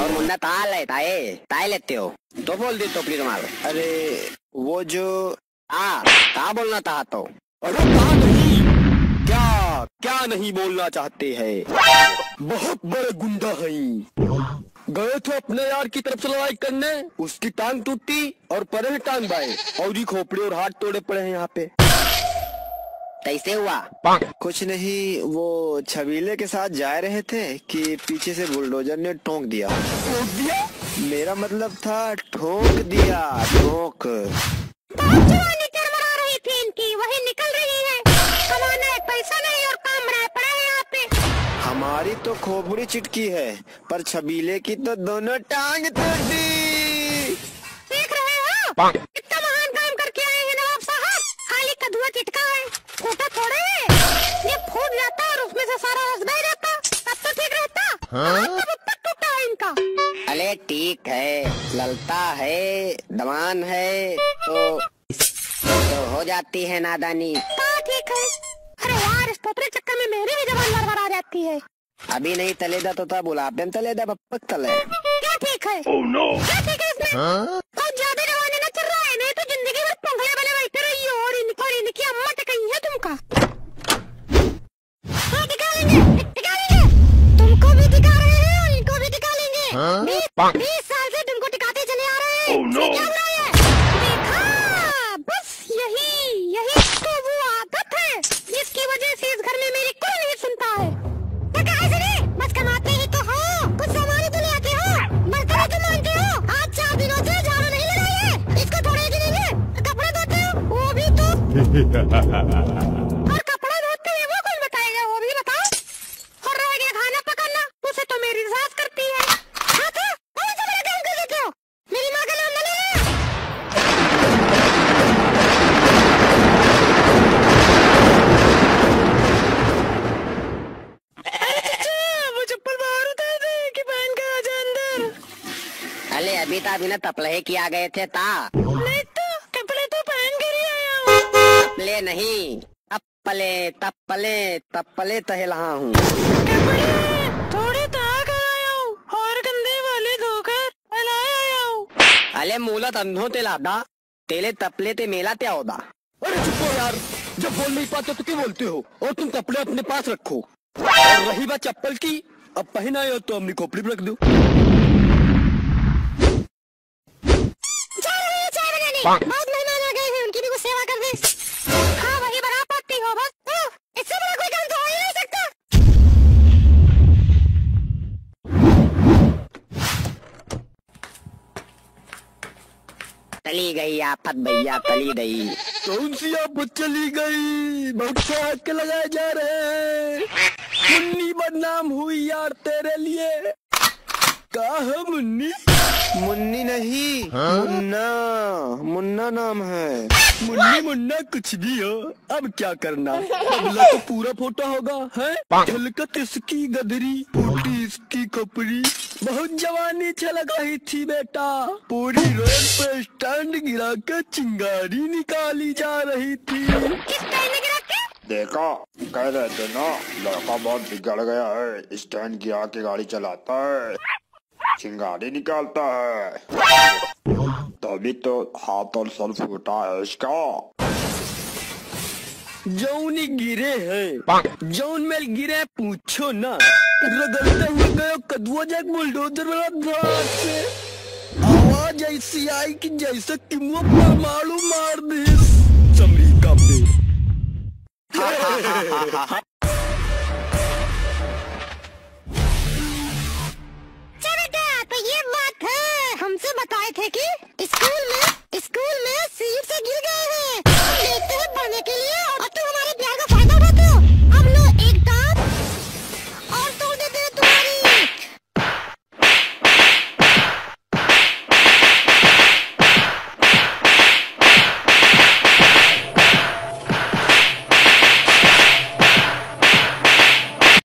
मुन्ना ताए लेते हो तो बोल दे तो फिर मारो। अरे वो जो कहाँ बोलना था तो। अरे कहाँ नहीं, क्या क्या नहीं बोलना चाहते हैं? बहुत बड़े गुंडा हैं। गए थे अपने यार की तरफ से लड़ाई करने, उसकी टांग टूटी और परे टांग बाए और ही खोपड़े और हाथ तोड़े पड़े हैं यहाँ पे। कैसे हुआ? कुछ नहीं, वो छबीले के साथ जा रहे थे कि पीछे से बुलडोजर ने ठोक दिया। ठोक दिया? मेरा मतलब था ठोक दिया, ठोक। रही थी इनकी, वही निकल रही है। कमाना है, पैसा नहीं और काम रहा पड़ा है यहाँ पे। हमारी तो खोपड़ी चिटकी है, पर छबीले की तो दोनों टांग टूटी। देख रहे हो कितना महान काम करके आए हैं नवाब साहब। खाली कदुआ चिटका है, फूटा थोड़े है। ये फूट जाता और उसमें से सारा रस बह जाता, तब तो ठीक रहता। तब टूटा है इनका। अरे ठीक है, ललता है, दमान है तो हो जाती है नादानी। ठीक है। अरे यार, इस पोपरे चक्कर में मेरी भी जबान लड़बड़ा जाती है। अभी नहीं तलेदा तो था बुलाते तलेदा पक तले। क्या ठीक है? क्या ठीक है इसमें? बहुत ज्यादा जवानी ना चल रहा है, नहीं तो जिंदगी भर पंखड़े वाले बैठे रही हो और इनकी अम्मा टकई है तुमका। हाँ टिका लेंगे, तुमको भी टिका रहे हैं और इनको भी टिका लेंगे। 20 साल से तुमको टिकाते चले आ रहे हैं। क्या हो रहा है? देखा, बस यही तो वो आदत है जिसकी वजह से इस घर में मेरी कोई नहीं सुनता है। बस कमाते ही तो हो, कुछ सामान तो ले आते हो, मजदूरी तो मानते हो। आज 4 दिनों से झाड़ू नहीं लगाई है, इसको थोड़े गिनेंगे। कपड़े धोते हो, वो भी तो। और कपड़ा धोते हैं वो कौन बताएगा, वो भी बताओ। और रह गया खाना पकाना, उसे तो मेरी सास करती है। हाँ तो कौन सा बड़ा काम कर देते हो? मेरी माँ का नाम न लेना। अरे अभी ना तपले किया गए थे ता। नहीं तो कपड़े तो पहन कर ही आया हूँ। तपले नहीं, तपले तहला हूँ। थोड़े ताक आया हूँ और गंदे वाले धोकर आया हूँ। अले मूलत अंधो ते लादा, तेले तपले ते मेला ते औदा। अरे चुप हो यार, जब बोल नहीं पाते तो क्यों बोलते हो? और तुम कपड़े अपने पास रखो। और रही बात चप्पल की, अब पहना हो तो अपनी खोपड़ी में रख दो। बहुत मेहमान आ गए हैं, उनकी भी कुछ सेवा कर दे। हाँ वही बना पाती हो बस। इससे बड़ा कोई काम तो हो ही नहीं सकता। तली गई आफत भैया, तली गई। कौन सी आफत चली गई? बहुत से हाथ के लगाए जा रहे हैं। मुन्नी बदनाम हुई यार तेरे लिए। कहा है मुन्नी? मुन्नी नहीं, मुन्ना नाम है। मुन्ना कुछ भी हो, अब क्या करना। अगला तो पूरा फोटा होगा है। झलकत इसकी गदरी, फूटी इसकी खोपड़ी, बहुत जवानी छलक रही थी बेटा। पूरी रोड पे स्टैंड गिरा के चिंगारी निकाली जा रही थी। देखा, कह रहे थे ना, लड़का बहुत बिगड़ गया है। स्टैंड गिरा के गाड़ी चलाता है, चिंगारी निकालता है, तभी तो हाथ और सर फूटा है इसका। जौनी गिरे है, जौन में गिरे पूछो ना। रगड़ते हुए गए कदुआ जैक बुलडोजर वाला धड़ाक से। आवाज ऐसी आई कि जैसे टिमुआ परमाणु मार दी अमेरिका पे। तो ये बात है, हमसे बताए थे कि स्कूल में